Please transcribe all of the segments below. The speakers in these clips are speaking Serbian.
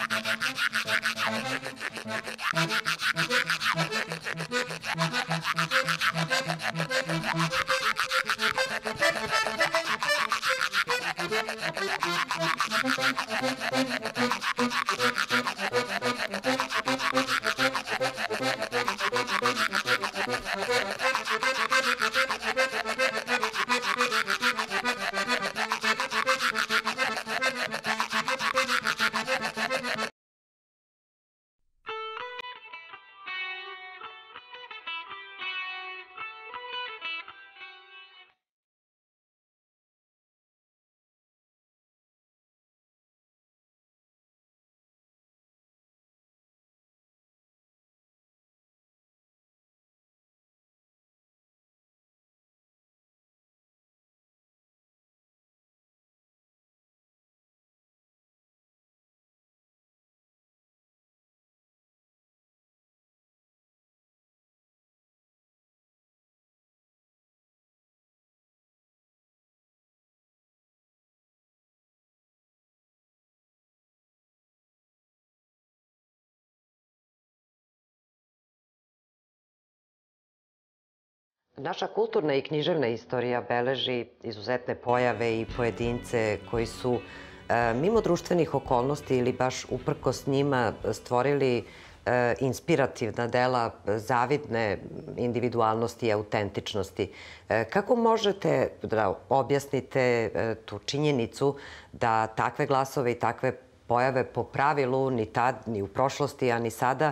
Naša kulturna i književna istorija beleži izuzetne pojave i pojedince koji su mimo društvenih okolnosti ili baš uprkos njima stvorili inspirativna dela zavidne individualnosti i autentičnosti. Kako možete da objasnite tu činjenicu da takve glasove i takve pojave po pravilu ni tad, ni u prošlosti, a ni sada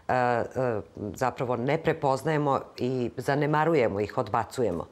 zapravo ne prepoznajemo i zanemarujemo ih, odbacujemo?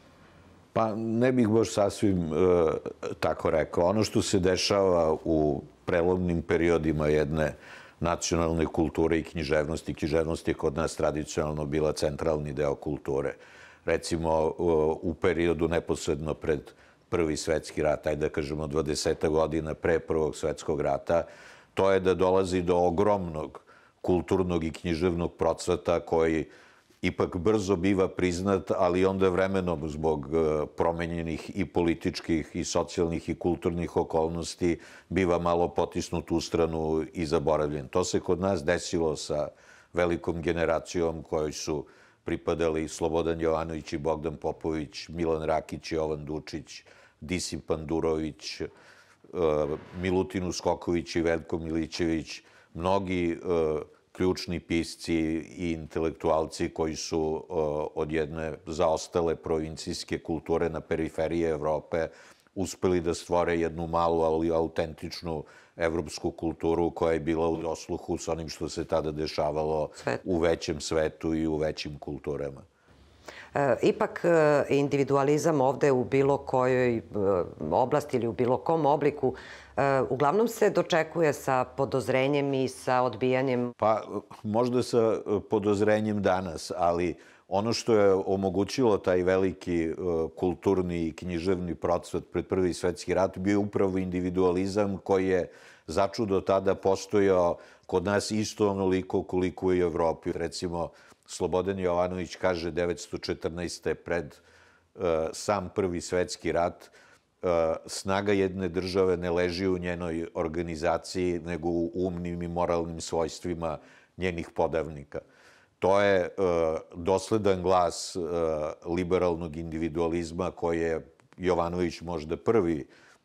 Pa ne bih baš sasvim tako rekao. Ono što se dešava u prelomnim periodima jedne nacionalne kulture i književnosti. Književnost je kod nas tradicionalno bila centralni deo kulture. Recimo, u periodu neposredno pred Prvi svetski rat, ajde da kažemo 20 godina pre Prvog svetskog rata, to je da dolazi do ogromnog kulturnog i književnog procvata koji ipak brzo biva priznat, ali onda vremenom zbog promenjenih i političkih i socijalnih i kulturnih okolnosti biva malo potisnut u stranu i zaboravljen. To se kod nas desilo sa velikom generacijom kojoj su pripadali Slobodan Jovanović i Bogdan Popović, Milan Rakić i Jovan Dučić, Disip Pandurović, Milutin Uskoković i Veljko Milićević, mnogi ključni pisci i intelektualci koji su od jedne zaostale provincijske kulture na periferiji Evrope uspeli da stvore jednu malu, ali autentičnu evropsku kulturu koja je bila u dosluhu sa onim što se tada dešavalo u većem svetu i u većim kulturama. Ipak individualizam ovde u bilo kojoj oblasti ili u bilo kom obliku uglavnom se dočekuje sa podozrenjem i sa odbijanjem. Pa možda sa podozrenjem danas, ali ono što je omogućilo taj veliki kulturni i književni procvat pred Prvi svetski rat bio je upravo individualizam koji je začudo tada postojao kod nas isto onoliko koliko i u Evropi. Recimo, Slobodan Jovanović kaže 1914. pred sam Prvi svetski rat snaga jedne države ne leži u njenoj organizaciji, nego u umnim i moralnim svojstvima njenih podavnika. To je dosledan glas liberalnog individualizma koji je Jovanović možda prvi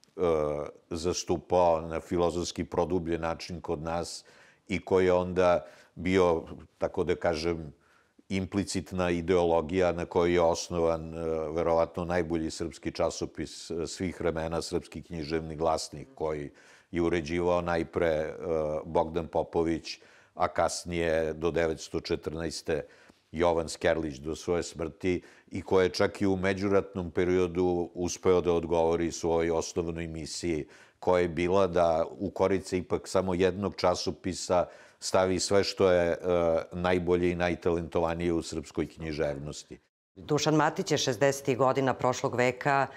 zastupao na filozofski produbljen način kod nas i koji je onda bio, tako da kažem, implicitna ideologija na kojoj je osnovan verovatno najbolji srpski časopis svih vremena, Srpski književni glasnik, koji je uređivao najpre Bogdan Popović, a kasnije do 1914. Jovan Skerlić do svoje smrti i koji je čak i u međuratnom periodu uspeo da odgovori svojoj osnovnoj misiji, koja je bila da u korice ipak samo jednog časopisa stavi sve što je najbolje i najtalentovanije u srpskoj književnosti. Dušan Matić je 60. godina prošlog veka,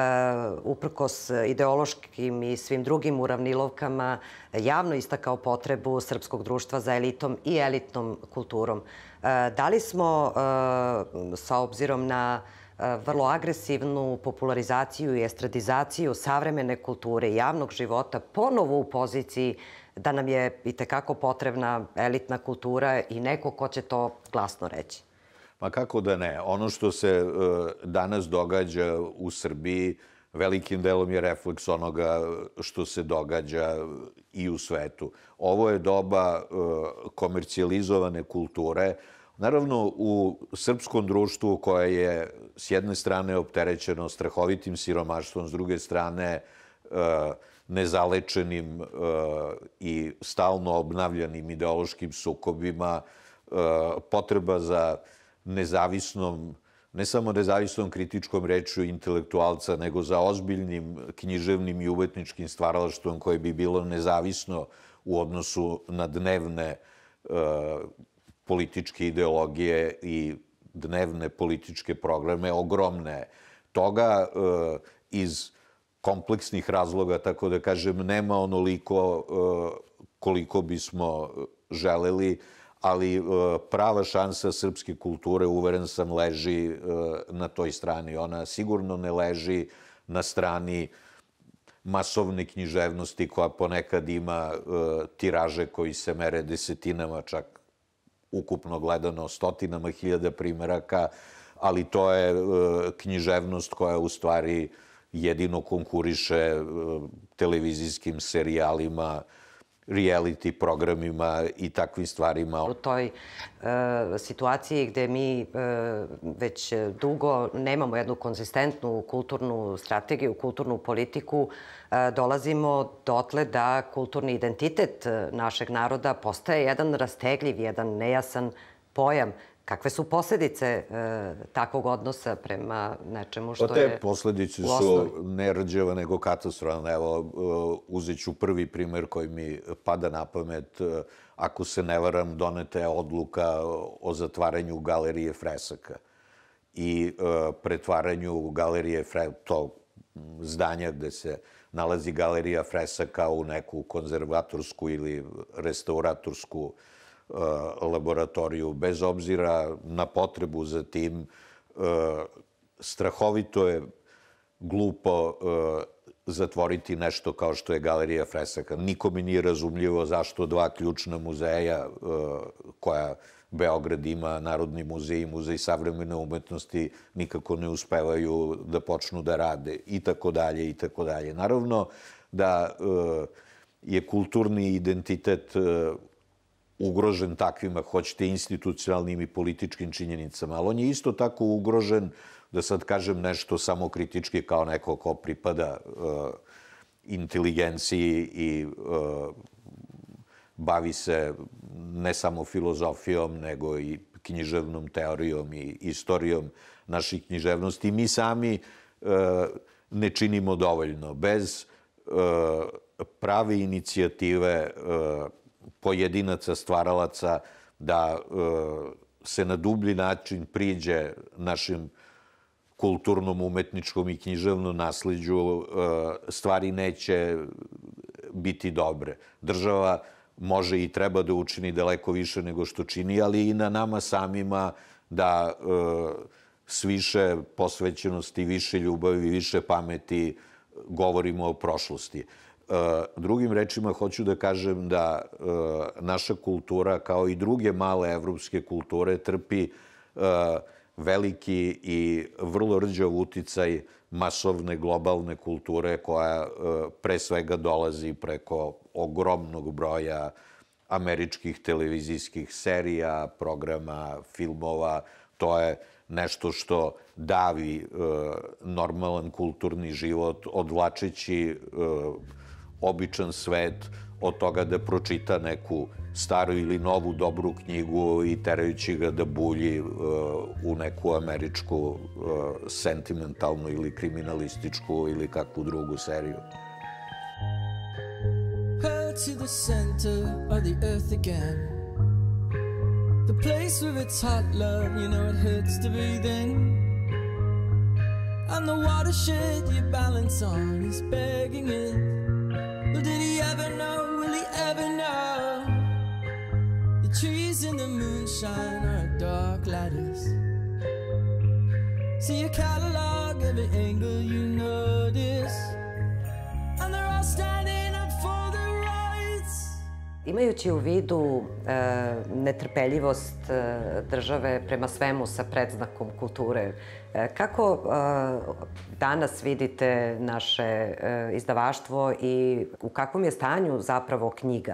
uprkos ideološkim i svim drugim uravnilovkama, javno istakao potrebu srpskog društva za elitom i elitnom kulturom. Da li smo, sa obzirom na vrlo agresivnu popularizaciju i estradizaciju savremene kulture i javnog života, ponovo u poziciji da nam je itekako potrebna elitna kultura i neko ko će to glasno reći. Ma kako da ne. Ono što se danas događa u Srbiji velikim delom je refleks onoga što se događa i u svetu. Ovo je doba komercijalizovane kulture. Naravno, u srpskom društvu koje je s jedne strane opterećeno strahovitim siromaštvom, s druge strane nezalečenim i stalno obnavljanim ideološkim sukobima, potreba za nezavisnom, ne samo nezavisnom kritičkom rečju intelektualca, nego za ozbiljnim književnim i umetničkim stvaralaštvom koje bi bilo nezavisno u odnosu na dnevne političke ideologije i dnevne političke programe, ogromne. Toga iz kompleksnih razloga, tako da kažem, nema onoliko koliko bismo želeli, ali prava šansa srpske kulture, uveren sam, leži na toj strani. Ona sigurno ne leži na strani masovne književnosti koja ponekad ima tiraže koji se mere desetinama, čak ukupno gledano stotinama hiljada primeraka, ali to je književnost koja u stvari jedino konkuriše televizijskim serijalima, reality programima i takvim stvarima. U toj situaciji gde mi već dugo nemamo jednu konzistentnu kulturnu strategiju, kulturnu politiku, dolazimo dotle da kulturni identitet našeg naroda postaje jedan rastegljiv, jedan nejasan pojam. Kakve su posledice takvog odnosa prema nečemu što je u osnovi? Te posledice su ne rđeva nego katastrofalne. Evo, uzet ću prvi primer koji mi pada na pamet. Ako se ne varam, doneta je odluka o zatvaranju galerije fresaka i pretvaranju galerije tog zdanja gde se nalazi galerija fresaka u neku konzervatorsku ili restauratorsku laboratoriju. Bez obzira na potrebu za tim, strahovito je glupo zatvoriti nešto kao što je galerija fresaka. Nikome nije razumljivo zašto dva ključna muzeja koja Beograd ima, Narodni muzej i Muzej savremene umetnosti, nikako ne uspevaju da počnu da rade i tako dalje i tako dalje. Naravno da je kulturni identitet ugrožen takvim, ako hoćete, institucionalnim i političkim činjenicama, ali on je isto tako ugrožen, da sad kažem nešto samokritički kao neko ko pripada inteligenciji i bavi se ne samo filozofijom, nego i književnom teorijom i istorijom naših književnosti. Mi sami ne činimo dovoljno. Bez prave inicijative pojedinaca, stvaralaca, da se na dublji način priđe našim kulturnom, umetničkom i književnom nasleđu, stvari neće biti dobre. Država može i treba da učini daleko više nego što čini, ali i na nama samima da s više posvećenosti, više ljubavi, više pameti govorimo o prošlosti. Drugim rečima, hoću da kažem da naša kultura, kao i druge male evropske kulture, trpi veliki i vrlo rđav uticaj masovne globalne kulture koja pre svega dolazi preko ogromnog broja američkih televizijskih serija, programa, filmova. To je nešto što davi normalan kulturni život, odvlačeći običan svet od toga da pročita neku staru ili novu dobru knjigu i terajući ga da bulji u neku američku sentimentalnu ili kriminalističku ili kakvu drugu seriju. Her to the center of the earth again. The place with its hot love, you know it hurts to breathe in. And the watershed you balance on is begging it. Well, did he ever know, will he ever know? The trees in the moonshine are a dark lattice. See a catalog every angle you notice. And they're all standing up for their rights. Imajući u vidu netrpeljivost države prema svemu sa predznakom kulture, kako danas vidite naše izdavaštvo i u kakvom je stanju zapravo knjiga?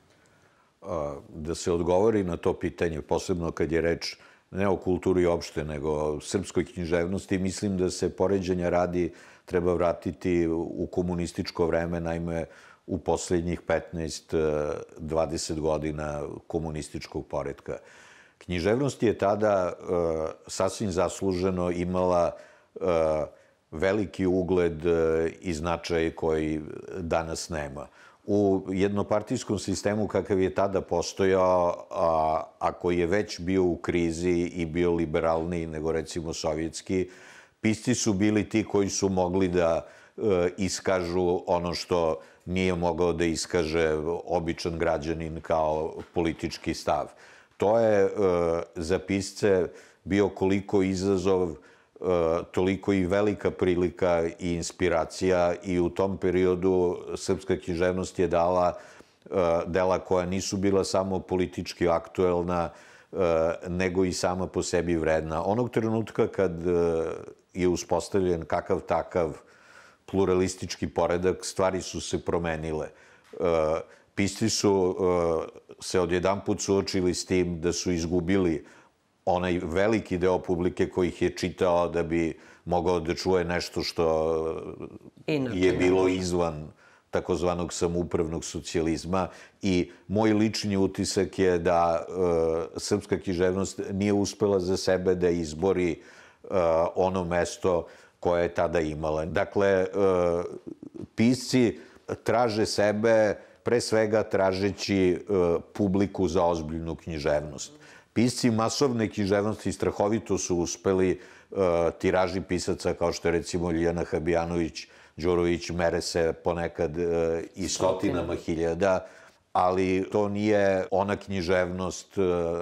Da se odgovori na to pitanje, posebno kad je reč ne o kulturi opšte, nego o srpskoj književnosti, mislim da se poređenja radi treba vratiti u komunističko vreme, naime u poslednjih 15-20 godina komunističkog poretka. Književnost je tada sasvim zasluženo imala veliki ugled i značaj koji danas nema. U jednopartijskom sistemu kakav je tada postojao, a koji je već bio u krizi i bio liberalniji nego recimo sovjetski, pisci su bili ti koji su mogli da iskažu ono što nije mogao da iskaže običan građanin kao politički stav. To je za pisce bio koliko izazov, toliko i velika prilika i inspiracija i u tom periodu srpska književnost je dala dela koja nisu bila samo politički aktuelna, nego i sama po sebi vredna. Onog trenutka kad je uspostavljen kakav takav pluralistički poredak, stvari su se promenile. Pisci su se odjedanput suočili s tim da su izgubili onaj veliki deo publike koji ih je čitao da bi mogao da čuje nešto što je bilo izvan takozvanog samoupravnog socijalizma i moj lični utisak je da srpska književnost nije uspela za sebe da izbori ono mesto koje je tada imala. Dakle, pisci traže sebe pre svega tražeći publiku za ozbiljnu književnost. Pisci masovne književnosti strahovito su uspeli, tiraži pisaca kao što je recimo Ljiljana Habijanović, Đurović mere se ponekad i stotinama hiljada, ali to nije ona književnost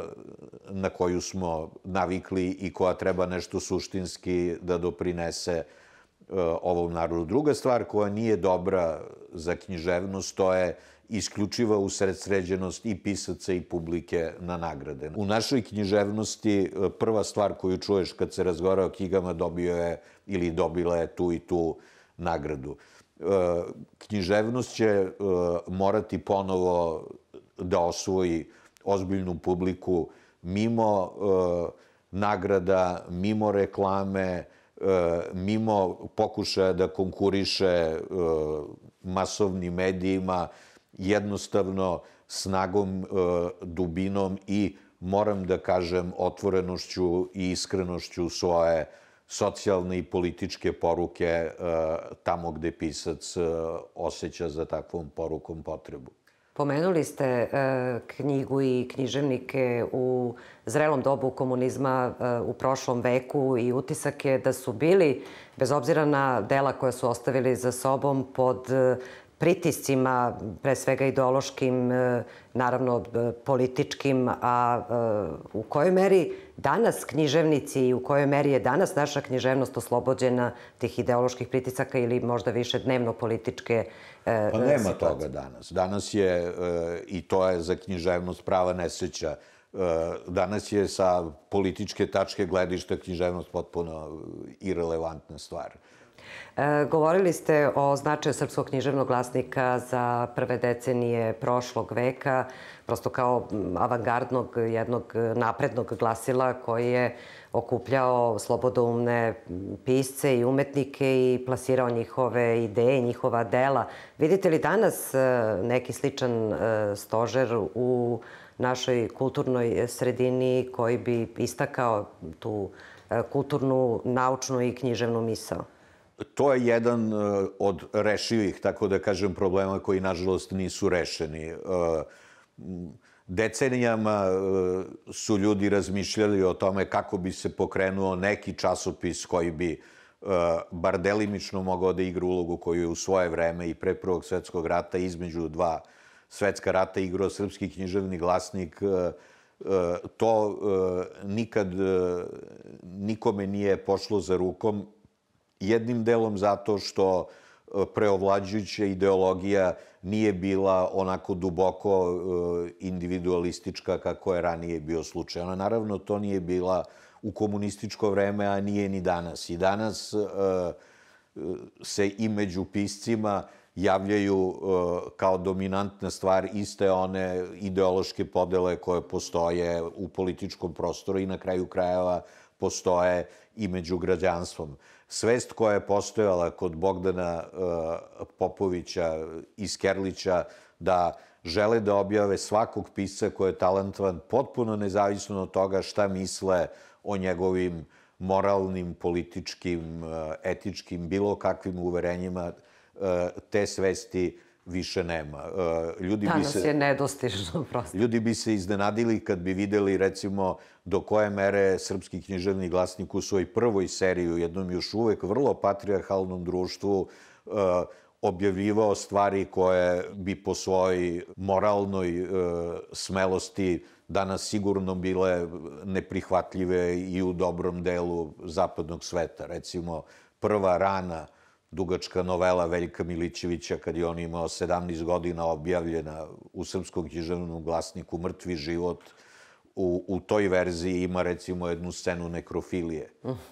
na koju smo navikli i koja treba nešto suštinski da doprinese ovom narodu. Druga stvar koja nije dobra za književnost, to je isključiva usredsređenost i pisaca i publike na nagrade. U našoj književnosti prva stvar koju čuješ kad se razgovara o knjigama dobio je ili dobila je tu i tu nagradu. Književnost će morati ponovo da osvoji ozbiljnu publiku mimo nagrada, mimo reklame, mimo pokušaja da konkuriše masovnim medijima, jednostavno snagom, dubinom i, moram da kažem, otvorenošću i iskrenošću svoje socijalne i političke poruke tamo gde pisac osjeća za takvom porukom potrebu. Pomenuli ste knjigu i književnike u zrelom dobu komunizma u prošlom veku i utisak je da su bili, bez obzira na dela koja su ostavili za sobom, pod pritiscima, pre svega ideološkim, naravno političkim, a u kojoj meri danas književnici i u kojoj meri je danas naša književnost oslobođena tih ideoloških pritisaka ili možda više dnevno-političke situacije? Pa nema toga danas. Danas je, i to je za književnost prava nesreća, danas je sa političke tačke gledišta književnost potpuno irelevantna stvar. Govorili ste o značaju Srpskog književnog glasnika za prve decenije prošlog veka, prosto kao avangardnog, jednog naprednog glasila koji je okupljao slobodoumne pisce i umetnike i plasirao njihove ideje, njihova dela. Vidite li danas neki sličan stožer u našoj kulturnoj sredini koji bi istakao tu kulturnu, naučnu i književnu misao? To je jedan od rešivih, tako da kažem, problema koji, nažalost, nisu rešeni. Decenijama su ljudi razmišljali o tome kako bi se pokrenuo neki časopis koji bi bar delimično mogao da igra ulogu koju je u svoje vreme i pre Prvog svetskog rata, između dva svetska rata igrao Srpski književni glasnik. To nikad nikome nije pošlo za rukom. Jednim delom zato što preovlađujuća ideologija nije bila onako duboko individualistička kako je ranije bio slučaj. Ona naravno to nije bila u komunističko vreme, a nije ni danas. I danas se i među piscima javljaju kao dominantna stvar iste one ideološke podele koje postoje u političkom prostoru i na kraju krajeva postoje i među građanstvom. Svest koja je postojala kod Bogdana Popovića i Skerlića da žele da objave svakog pisca koji je talentovan potpuno nezavisno od toga šta misle o njegovim moralnim, političkim, etičkim, bilo kakvim uverenjima, te svesti više nema. Danas je nedostižno prosto. Ljudi bi se iznenadili kad bi videli, recimo, do koje mere Srpski književni glasnik u svojoj prvoj seriji, u jednom još uvek vrlo patrijarhalnom društvu, objavljivao stvari koje bi po svojoj moralnoj smelosti danas sigurno bile neprihvatljive i u dobrom delu zapadnog sveta. Recimo, prva rana dugačka novela Veljka Milićevića, kad je on imao 17 godina, objavljena u Srpskom književnom glasniku Mrtvi život, u toj verziji ima recimo jednu scenu nekrofilije,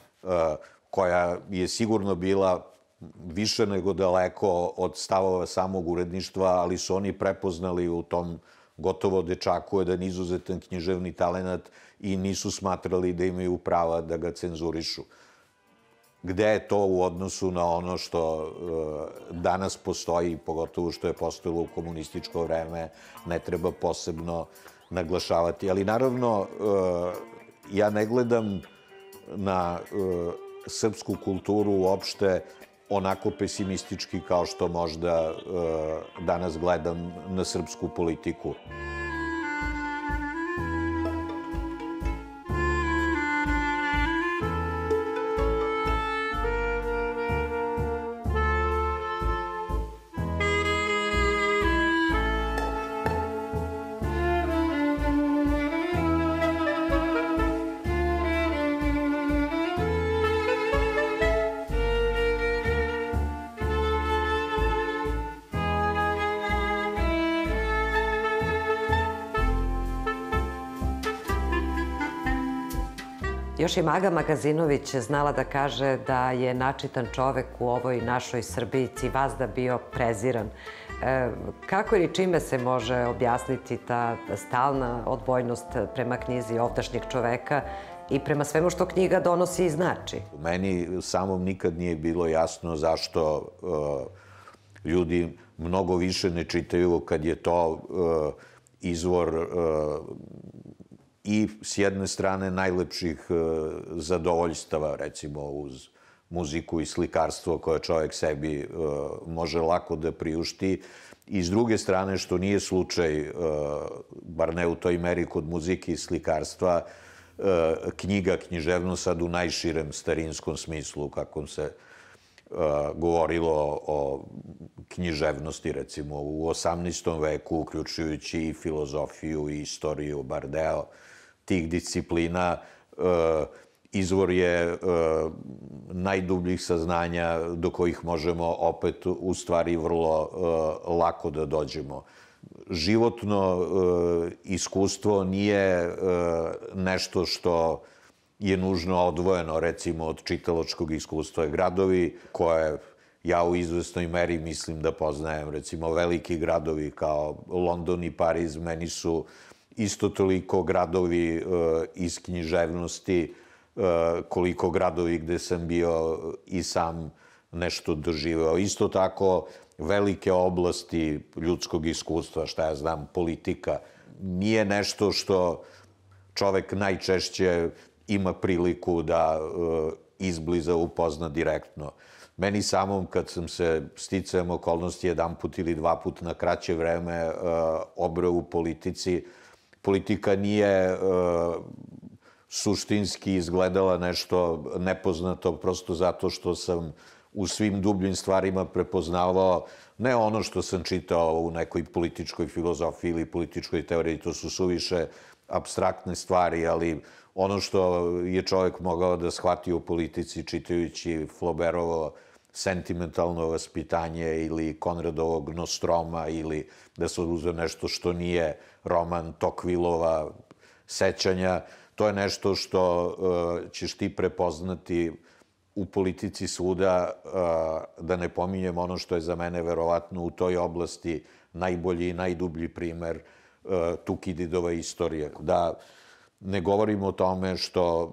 koja je sigurno bila više nego daleko od stavova samog uredništva, ali su oni prepoznali u tom gotovo dečaku jedan izuzetan književni talenat i nisu smatrali da imaju prava da ga cenzurišu. Gde je to u odnosu na ono što danas postoji, pogotovo što je postojalo u komunističko vreme, ne treba posebno naglašavati. Ali naravno, ja ne gledam na srpsku kulturu uopšte onako pesimistički kao što možda danas gledam na srpsku politiku. Još i Maga Magazinović znala da kaže da je načitan čovek u ovoj našoj Srbijici vazda bio preziran. Kako ili čime se može objasniti ta stalna odbojnost prema knjizi ovdašnjeg čoveka i prema svemu što knjiga donosi i znači? Meni samom nikad nije bilo jasno zašto ljudi mnogo više ne čitaju kad je to izvor i s jedne strane najlepših zadovoljstava, recimo uz muziku i slikarstvo koje čovjek sebi može lako da priušti, i s druge strane, što nije slučaj, bar ne u toj meri kod muzike i slikarstva, knjiga, književnost sad u najširem starinskom smislu, kako se govorilo o književnosti, recimo u 18. veku, uključujući i filozofiju i istoriju, bar deo tih disciplina, izvor je najdubljih saznanja do kojih možemo opet u stvari vrlo lako da dođemo. Životno iskustvo nije nešto što je nužno odvojeno, recimo, od čitalačkog iskustva. Gradovi koje ja u izvesnoj meri mislim da poznajem, recimo veliki gradovi kao London i Pariz, meni su isto toliko gradovi iz književnosti koliko gradovi gde sam bio i sam nešto doživeo. Isto tako velike oblasti ljudskog iskustva, šta ja znam, politika, nije nešto što čovek najčešće ima priliku da izbliza upozna direktno. Meni samom, kad sam se sticajem okolnosti jedan put ili dva put na kraće vreme obreo u politici, politika nije suštinski izgledala nešto nepoznato, prosto zato što sam u svim dubljim stvarima prepoznavao ne ono što sam čitao u nekoj političkoj filozofiji ili političkoj teoriji, to su suviše apstraktne stvari, ali ono što je čovjek mogao da shvati u politici čitajući Flaubertovo sentimentalno vaspitanje ili Konradovog Nostroma ili da se oduzme nešto što nije roman Tocquevillova sećanja. To je nešto što ćeš ti prepoznati u politici svuda, da ne pominjem ono što je za mene verovatno u toj oblasti najbolji i najdublji primer Tukididova istorija. Da ne govorimo o tome što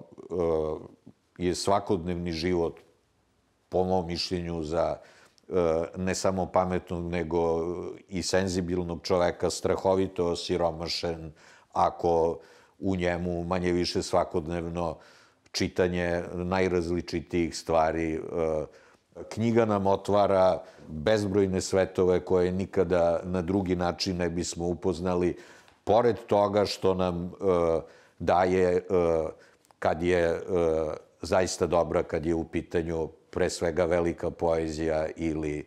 je svakodnevni život, po mom mišljenju, za ne samo pametnog, nego i senzibilnog čoveka strahovito osiromašen ako u njemu manje više svakodnevno čitanje najrazličitijih stvari. Knjiga nam otvara bezbrojne svetove koje nikada na drugi način ne bismo upoznali, pored toga što nam daje, kad je zaista dobra, kad je u pitanju pre svega velika poezija ili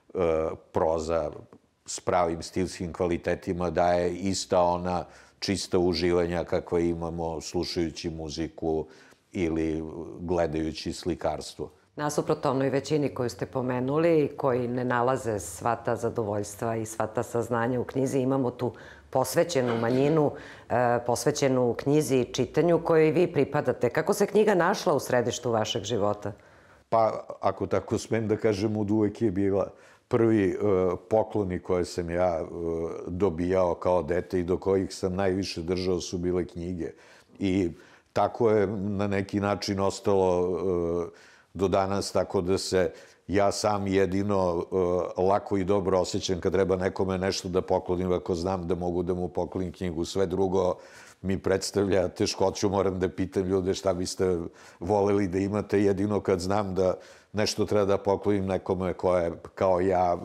proza s pravim stilskim kvalitetima, daje ista ona čista uživanja kakva imamo slušajući muziku ili gledajući slikarstvo. Nasuprot onoj većini koju ste pomenuli, koji ne nalaze sva ta zadovoljstva i sva ta saznanja u knjizi, imamo tu posvećenu manjinu, posvećenu knjizi i čitanju kojoj vi pripadate. Kako se knjiga našla u središtu vašeg života? Pa, ako tako smem da kažem, od uvek je bila prvi pokloni koje sam ja dobijao kao dete i do kojih sam najviše držao su bile knjige. I tako je na neki način ostalo do danas, tako da se ja sam jedino lako i dobro osjećam kad treba nekome nešto da poklonim, ako znam da mogu da mu poklonim knjigu. Sve drugo mi predstavlja teškoću, moram da pitam ljude šta biste voleli da imate, jedino kad znam da nešto treba da poklonim nekome koje, kao ja,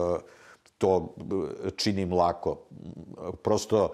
to činim lako. Prosto,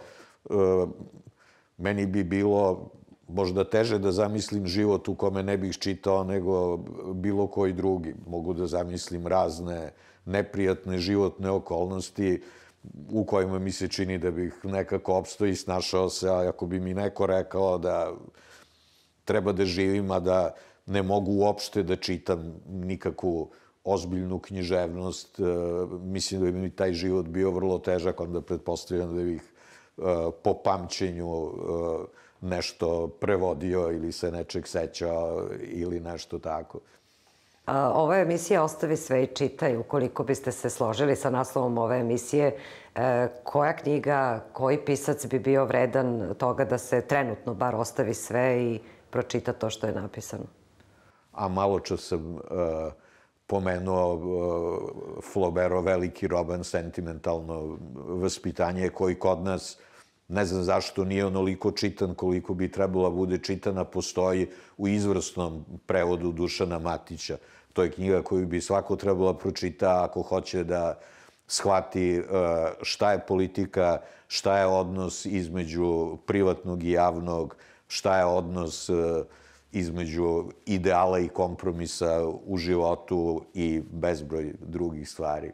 meni bi bilo možda teže da zamislim život u kome ne bih čitao nego bilo koji drugi. Mogu da zamislim razne neprijatne životne okolnosti u kojima mi se čini da bih nekako opstao i snašao se, a ako bi mi neko rekao da treba da živim, a da ne mogu uopšte da čitam nikakvu ozbiljnu književnost, mislim da bi mi taj život bio vrlo težak, onda pretpostavljam da bih po pamćenju nešto prevodio ili se nečeg sećao ili nešto tako. Ova emisija Ostavi sve i čitaj. Ukoliko biste se složili sa naslovom ove emisije, koja knjiga, koji pisac bi bio vredan toga da se trenutno bar ostavi sve i pročita to što je napisano? A malo čas sam pomenuo Flaubertov veliki roman Sentimentalno vaspitanje, koji kod nas, ne znam zašto, nije onoliko čitan koliko bi trebalo bude čitana, postoji u izvrsnom prevodu Dušana Matića. To je knjiga koju bi svako trebalo pročita ako hoće da shvati šta je politika, šta je odnos između privatnog i javnog, šta je odnos između ideala i kompromisa u životu i bezbroj drugih stvari.